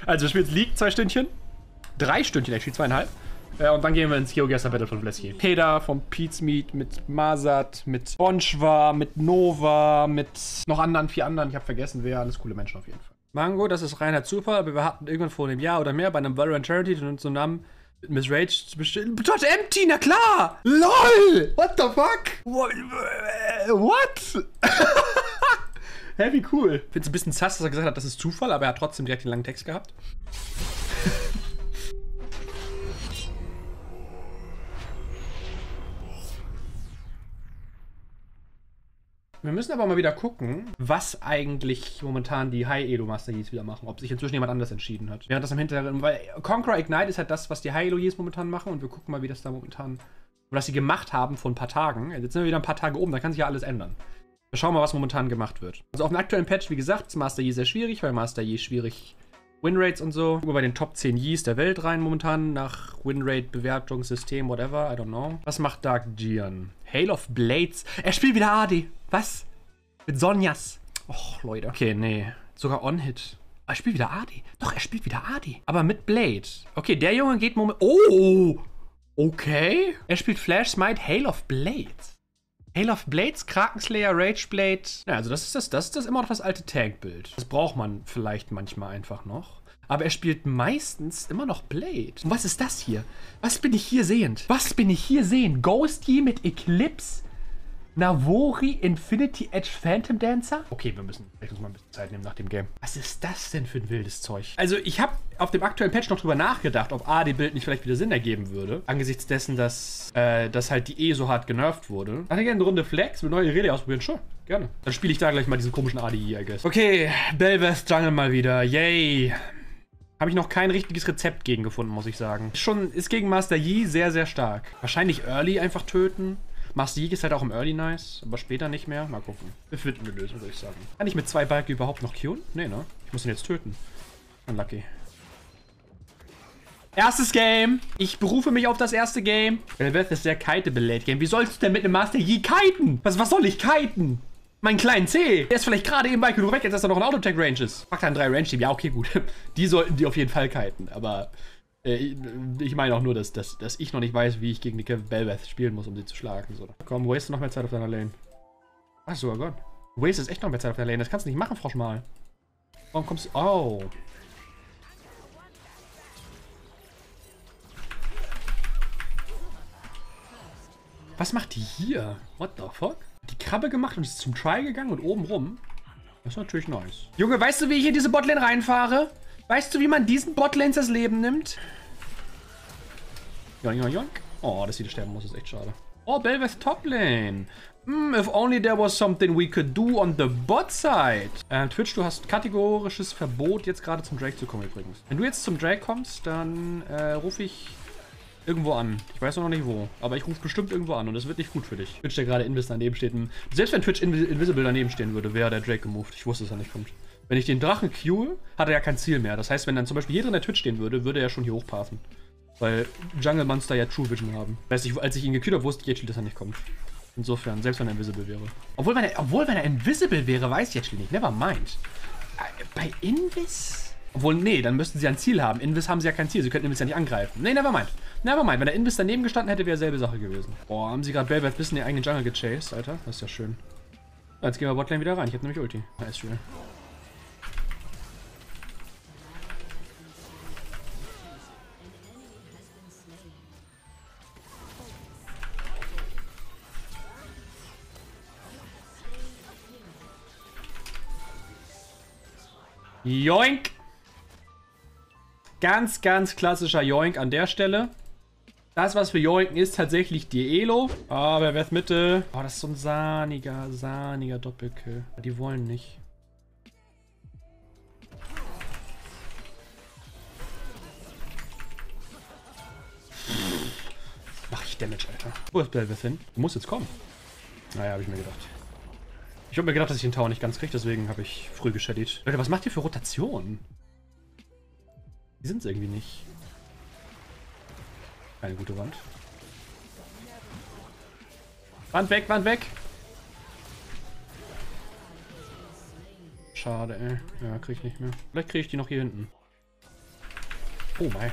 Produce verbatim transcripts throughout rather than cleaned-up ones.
Also wir spielen jetzt League zwei Stündchen. Drei Stündchen, actually, zweieinhalb. Äh, und dann gehen wir ins GeoGuessr Battle von Vlesky. Peter vom Pete's Meat, mit Masat, mit Bonschwa, mit Nova, mit noch anderen, vier anderen. Ich habe vergessen, wer. Alles coole Menschen auf jeden Fall. Mango, das ist reiner Zufall, aber wir hatten irgendwann vor einem Jahr oder mehr bei einem Valorant Charity den Namen mit Miss Rage zu bestellen. Dot Empty, na klar! LOL! What the fuck? What? Hä, wie cool. Ich find's ein bisschen sass, dass er gesagt hat, das ist Zufall, aber er hat trotzdem direkt den langen Text gehabt. Wir müssen aber mal wieder gucken, was eigentlich momentan die High-Elo Master Yis wieder machen. Ob sich inzwischen jemand anders entschieden hat. Während das im Hintergrund, weil Conqueror Ignite ist halt das, was die High-Elo Yis momentan machen. Und wir gucken mal, wie das da momentan, was sie gemacht haben vor ein paar Tagen. Jetzt sind wir wieder ein paar Tage oben, da kann sich ja alles ändern. Wir schauen mal, was momentan gemacht wird. Also auf dem aktuellen Patch, wie gesagt, ist Master Yi sehr schwierig, weil Master Yi schwierig Winrates und so. Gucken wir bei den Top zehn Yis der Welt rein momentan, nach Winrate, Bewertungssystem, whatever, I don't know. Was macht Dark Gian? Hail of Blades. Er spielt wieder A D. Was? Mit Sonjas. Och, Leute. Okay, nee. Sogar On-Hit. Er spielt wieder A D. Doch, er spielt wieder A D. Aber mit Blade. Okay, der Junge geht moment... Oh! Okay. Er spielt Flash Smite, Hail of Blades. Hail of Blades, Krakenslayer, Rageblade. Ja, also das ist das, das ist das immer noch das alte Tankbild. Das braucht man vielleicht manchmal einfach noch. Aber er spielt meistens immer noch Blade. Und was ist das hier? Was bin ich hier sehend? Was bin ich hier sehend? Ghost Yi mit Eclipse? Navori, Infinity Edge, Phantom Dancer? Okay, wir müssen vielleicht uns mal ein bisschen Zeit nehmen nach dem Game. Was ist das denn für ein wildes Zeug? Also ich habe auf dem aktuellen Patch noch drüber nachgedacht, ob A D-Bild nicht vielleicht wieder Sinn ergeben würde. Angesichts dessen, dass, äh, dass halt die E so hart genervt wurde. Ach, gerne eine Runde Flex, mit neue Rede ausprobieren? Sure, gerne. Dann spiele ich da gleich mal diesen komischen A D I, I guess. Okay, Bel'Veth Jungle mal wieder. Yay. Habe ich noch kein richtiges Rezept gegen gefunden, muss ich sagen. Schon ist gegen Master Yi sehr, sehr stark. Wahrscheinlich Early einfach töten. Master Yi ist halt auch im Early nice, aber später nicht mehr. Mal gucken. Wir finden eine Lösung, würde ich sagen. Kann ich mit zwei Balken überhaupt noch queuen? Nee, ne? Ich muss ihn jetzt töten. Unlucky. Erstes Game. Ich berufe mich auf das erste Game. Bel'Veth ist sehr kiteable Late Game. Wie sollst du denn mit einem Master Yi kiten? Was, was soll ich kiten? Meinen kleinen C. Der ist vielleicht gerade eben weit genug weg, jetzt dass er noch ein Autotech-Range ist. Macht dann drei Range-Team. Ja, okay, gut. Die sollten die auf jeden Fall kiten, aber... Ich meine auch nur, dass, dass, dass ich noch nicht weiß, wie ich gegen die Bel'Veth spielen muss, um sie zu schlagen. So. Komm, waste noch mehr Zeit auf deiner Lane. Ach, sogar Gott. Waste ist echt noch mehr Zeit auf deiner Lane. Das kannst du nicht machen, Frosch mal. Warum kommst du... Oh. Was macht die hier? What the fuck? Die Krabbe gemacht und ist zum Try gegangen und oben rum. Das ist natürlich nice. Junge, weißt du, wie ich hier diese Botlane reinfahre? Weißt du, wie man diesen Botlanes das Leben nimmt? Joink, joink, joink. Oh, dass sie sterben muss, ist echt schade. Oh, Bel'Veth Toplane. Mm, if only there was something we could do on the bot side. Äh, Twitch, du hast kategorisches Verbot, jetzt gerade zum Drake zu kommen übrigens. Wenn du jetzt zum Drake kommst, dann äh, rufe ich irgendwo an. Ich weiß noch nicht wo, aber ich rufe bestimmt irgendwo an und es wird nicht gut für dich. Twitch, der gerade Invis daneben steht. Selbst wenn Twitch Invis Invisible daneben stehen würde, wäre der Drake gemoved. Ich wusste, dass er nicht kommt. Wenn ich den Drachen queue, hat er ja kein Ziel mehr. Das heißt, wenn dann zum Beispiel hier drin der Twitch stehen würde, würde er schon hier hochpassen. Weil Jungle Monster ja True Vision haben. Das heißt, ich, als ich ihn gequeued habe, wusste ich jetzt, dass er nicht kommt. Insofern, selbst wenn er invisible wäre. Obwohl, wenn er, obwohl, wenn er invisible wäre, weiß ich jetzt nicht. Never mind. Bei Invis? Obwohl, nee, dann müssten sie ein Ziel haben. Invis haben sie ja kein Ziel. Sie könnten Invis ja nicht angreifen. Nee, never mind. Never mind. Wenn der Invis daneben gestanden hätte, wäre selbe Sache gewesen. Boah, haben sie gerade Bel'Veth bis in den eigenen Jungle gechased, Alter. Das ist ja schön. Jetzt gehen wir Botlane wieder rein. Ich hab nämlich Ulti. Nice, schön. Joink! Ganz, ganz klassischer Joink an der Stelle. Das, was für Joinken ist, tatsächlich die Elo. Ah, wer wird Mitte? Oh, das ist so ein sahniger, sahniger Doppelkill. Die wollen nicht. Mach ich Damage, Alter. Wo ist Bel'Veth hin? Du musst jetzt kommen. Naja, habe ich mir gedacht. Ich habe mir gedacht, dass ich den Tower nicht ganz kriege, deswegen habe ich früh geschaddied. Leute, was macht ihr für Rotation? Die sind es irgendwie nicht. Keine gute Wand. Wand weg, Wand weg! Schade, ey. Ja, krieg ich nicht mehr. Vielleicht kriege ich die noch hier hinten. Oh mein.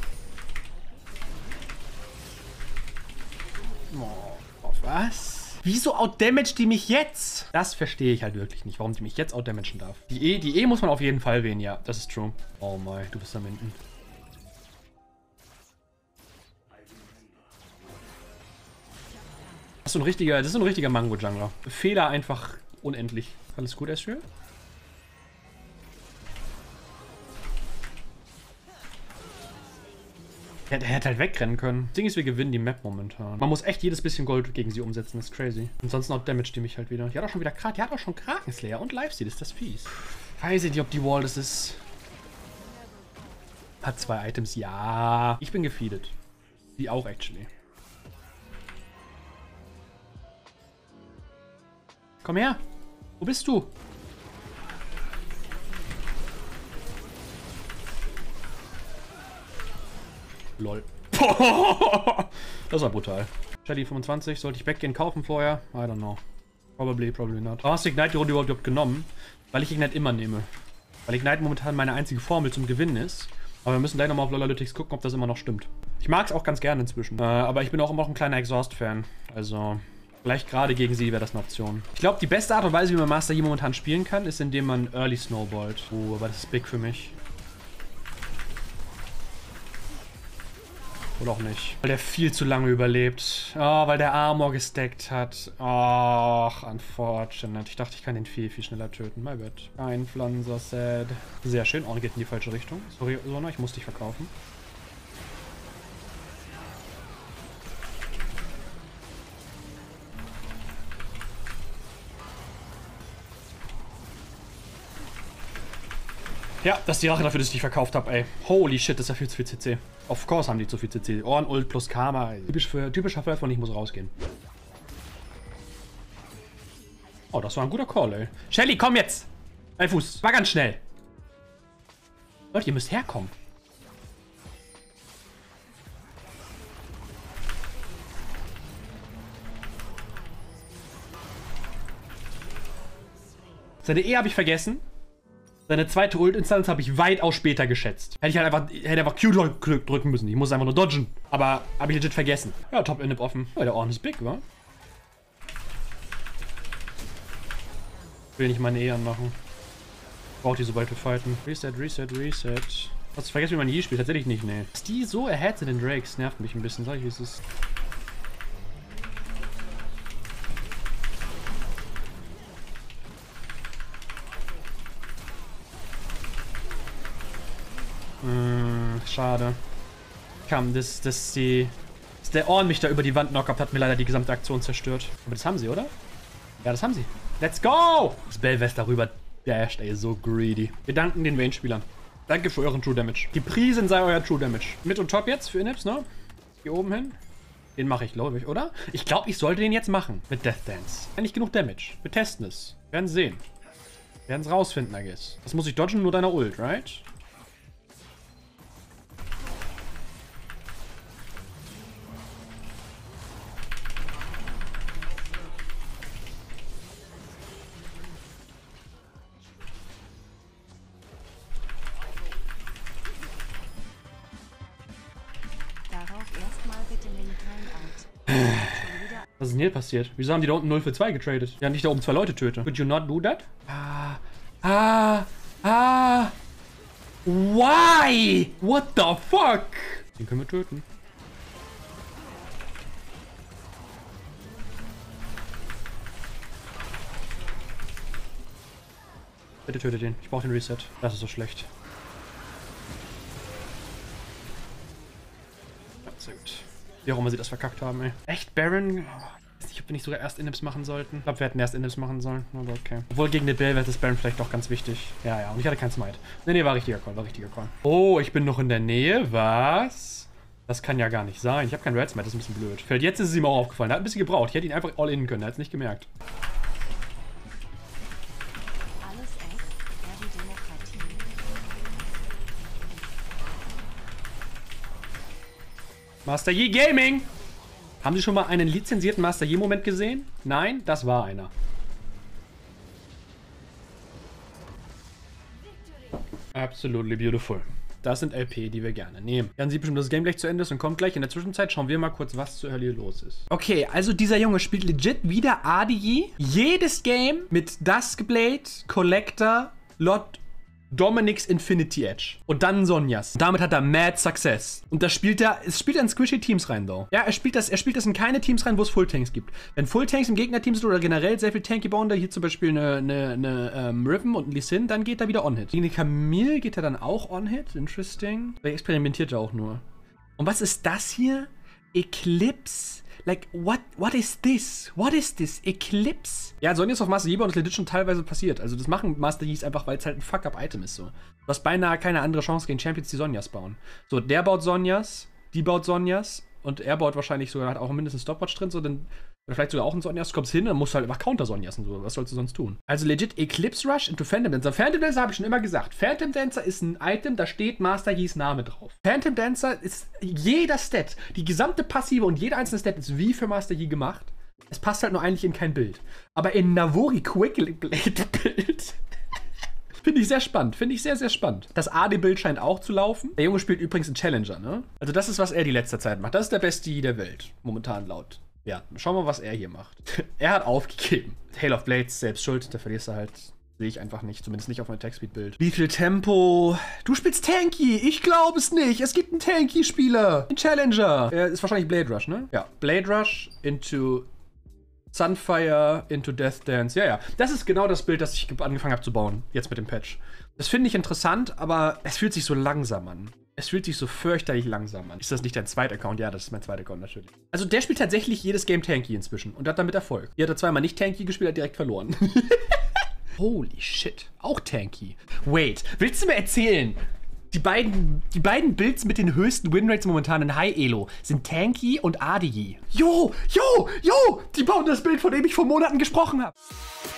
Oh, was? Wieso outdamaged die mich jetzt? Das verstehe ich halt wirklich nicht, warum die mich jetzt outdamagen darf. Die E, die E muss man auf jeden Fall wählen, ja. Das ist true. Oh mein, du bist am Enden. Das ist so ein richtiger, das ist so ein richtiger Mango-Jungler. Fehler einfach unendlich. Alles gut, Ezreal? Der, der hätte halt wegrennen können. Das Ding ist, wir gewinnen die Map momentan. Man muss echt jedes bisschen Gold gegen sie umsetzen. Das ist crazy. Ansonsten auch damage die mich halt wieder. Die hat auch schon wieder Kraken. Die hat auch schon Krakenslayer und Lifesteal. Ist das fies. Weiß ich nicht, ob die Wall das ist. Hat zwei Items. Ja. Ich bin gefeedet. Die auch, actually. Komm her. Wo bist du? Lol. Das war brutal. Shelly fünfundzwanzig. Sollte ich weggehen, kaufen vorher? I don't know. Probably, probably not. Warum hast du Ignite die Runde überhaupt genommen? Weil ich Ignite immer nehme. Weil Ignite momentan meine einzige Formel zum Gewinnen ist. Aber wir müssen gleich nochmal auf Lolalytics gucken, ob das immer noch stimmt. Ich mag es auch ganz gerne inzwischen. Äh, aber ich bin auch immer noch ein kleiner Exhaust-Fan. Also, vielleicht gerade gegen sie wäre das eine Option. Ich glaube, die beste Art und Weise, wie man Master Yi momentan spielen kann, ist, indem man Early snowballt. Oh, aber das ist big für mich. Oder auch nicht. Weil der viel zu lange überlebt. Oh, weil der Armor gestackt hat. Ach, unfortunate. Ich dachte, ich kann den viel, viel schneller töten. My bad. Ein Pflanzer, sad. Sehr schön. Oh, geht in die falsche Richtung. Sorry, Sona, ich muss dich verkaufen. Ja, das ist die Rache dafür, dass ich dich verkauft habe, ey. Holy shit, das ist ja viel zu viel C C. Of course haben die zu viel C C. Ohren, Ult plus Karma. Typisch für, typischer Fall von ich muss rausgehen. Oh, das war ein guter Call, ey. Shelly, komm jetzt! Ein Fuß. War ganz schnell. Leute, ihr müsst herkommen. Seine E habe ich vergessen. Seine zweite Ult-Instanz habe ich weitaus später geschätzt. Hätte ich halt einfach, hätte einfach Q drücken müssen. Ich muss einfach nur dodgen. Aber habe ich legit vergessen. Ja, Top-Inhib offen. Oh, der Orden ist big, wa? Ich will nicht meine E anmachen. Braucht die, sobald wir fighten. Reset, Reset, Reset. Hast du vergessen, wie man Yi spielt? Tatsächlich nicht, nee. Dass die so ahead sind in Drakes, nervt mich ein bisschen. Sag ich, wie es ist. Hm, schade. Komm, das, das, die, dass der Orn mich da über die Wand knockt, hat mir leider die gesamte Aktion zerstört. Aber das haben sie, oder? Ja, das haben sie. Let's go! Das Belvest darüber dasht, ey, so greedy. Wir danken den Range-Spielern. Danke für euren True Damage. Gepriesen sei euer True Damage. Mit und Top jetzt für Inhibs, ne? Hier oben hin. Den mache ich, glaube ich, oder? Ich glaube, ich sollte den jetzt machen. Mit Death Dance. Eigentlich genug Damage. Wir testen es. Wir werden sehen. Wir werden es rausfinden, I guess. Das muss ich dodgen, nur deiner Ult, right? Was ist denn hier passiert? Wieso haben die da unten null für zwei getradet? Ja, nicht da oben zwei Leute töten. Could you not do that? Ah, ah, ah. Why? What the fuck? Den können wir töten. Bitte tötet den. Ich brauche den Reset. Das ist so schlecht. Ja, sehr gut. Wie auch immer sie das verkackt haben, ey. Echt, Baron? Ich weiß nicht, ob wir nicht sogar erst Inhibs machen sollten. Ich glaube, wir hätten erst Inhibs machen sollen. Aber okay. Obwohl gegen den Belvest ist Baron vielleicht doch ganz wichtig. Ja, ja. Und ich hatte keinen Smite. Nee, nee, war richtiger Call. War richtiger Call. Oh, ich bin noch in der Nähe. Was? Das kann ja gar nicht sein. Ich habe keinen Red Smite. Das ist ein bisschen blöd. Vielleicht jetzt ist es ihm auch aufgefallen. Er hat ein bisschen gebraucht. Ich hätte ihn einfach all in können. Er hat es nicht gemerkt. Master Yi Gaming! Haben Sie schon mal einen lizenzierten Master Yi-Moment gesehen? Nein, das war einer. Absolutely beautiful. Das sind L P, die wir gerne nehmen. Dann sieht bestimmt, dass das Game gleich zu Ende ist und kommt gleich. In der Zwischenzeit schauen wir mal kurz, was zur Hölle hier los ist. Okay, also dieser Junge spielt legit wieder A D G. Jedes Game mit Duskblade, Collector, Lot, Dominic's Infinity Edge. Und dann Sonjas. Damit hat er mad Success. Und das spielt er, es spielt er in squishy Teams rein, though. Ja, er spielt das, er spielt das in keine Teams rein, wo es Full-Tanks gibt. Wenn Full-Tanks im Gegnerteam sind oder generell sehr viel Tanky bauen, da hier zum Beispiel eine, eine, eine ähm, Riven und ein Lee Sin, dann geht er wieder On-Hit. Gegen die Camille geht er dann auch On-Hit. Interesting. Er experimentiert ja auch nur. Und was ist das hier? Eclipse? Like, what, what is this? What is this? Eclipse? Ja, Sonjas auf Master Yi und das legit schon teilweise passiert. Also das machen Master Yis einfach, weil es halt ein Fuck-Up-Item ist so. Du hast beinahe keine andere Chance gegen Champions, die Sonjas bauen. So, der baut Sonjas, die baut Sonjas und er baut wahrscheinlich sogar, hat auch mindestens Stopwatch drin, so, dann oder vielleicht sogar auch ein Sonjas, du kommst hin, dann musst du halt einfach Counter-Sonjas und so. Was sollst du sonst tun? Also legit Eclipse Rush into Phantom Dancer. Phantom Dancer habe ich schon immer gesagt. Phantom Dancer ist ein Item, da steht Master Yis Name drauf. Phantom Dancer ist jeder Stat, die gesamte Passive und jeder einzelne Stat ist wie für Master Yi gemacht. Es passt halt nur eigentlich in kein Bild. Aber in Navori Quickly Blade Bild finde ich sehr spannend. Finde ich sehr, sehr spannend. Das A D-Bild scheint auch zu laufen. Der Junge spielt übrigens einen Challenger, ne? Also das ist, was er die letzte Zeit macht. Das ist der beste Yi der Welt. Momentan laut. Ja, schauen wir mal, was er hier macht. Er hat aufgegeben. Hail of Blades, selbst schuld. Da verlierst du halt. Sehe ich einfach nicht. Zumindest nicht auf mein Attack-Speed-Bild. Wie viel Tempo? Du spielst Tanky. Ich glaube es nicht. Es gibt einen Tanky-Spieler. Ein Challenger. Er ist wahrscheinlich Blade Rush, ne? Ja. Blade Rush into Sunfire into Death Dance. Ja, ja. Das ist genau das Bild, das ich angefangen habe zu bauen. Jetzt mit dem Patch. Das finde ich interessant, aber es fühlt sich so langsam an. Es fühlt sich so fürchterlich langsam an. Ist das nicht dein zweiter Account? Ja, das ist mein zweiter Account natürlich. Also der spielt tatsächlich jedes Game Tanky inzwischen und hat damit Erfolg. Hier hat er zweimal nicht Tanky gespielt, hat direkt verloren. Holy shit. Auch Tanky. Wait, willst du mir erzählen? Die beiden, die beiden Builds mit den höchsten Winrates momentan in High Elo sind Tanky und A D G. Jo, jo, jo! Die bauen das Bild, von dem ich vor Monaten gesprochen habe.